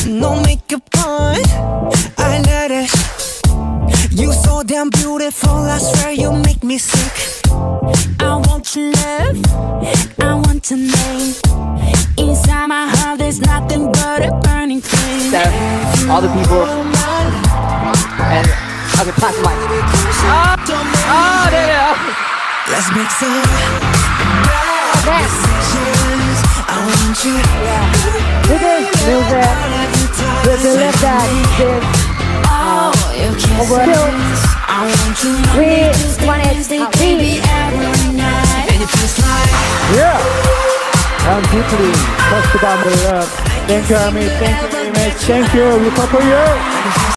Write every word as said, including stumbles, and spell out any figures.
No makeup on, I let it. You so damn beautiful, I swear you make me sick. I want your love, I want your name. Inside my heart there's nothing but a burning flame. There, all the people. And okay, pass the mic. Oh, oh, there you go. Let's make some bad decisions. I want you. With it, music, with the left hand, Oh, you can't over I want you. we want it, Baby, every night. And it feels like Yeah. And deeply touched by the love. Thank you, Army. Thank you very much. Thank you. We pop for you.